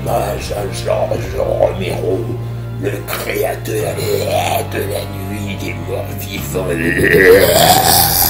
hommage à Georges Romero, le créateur de la nuit des morts vivants.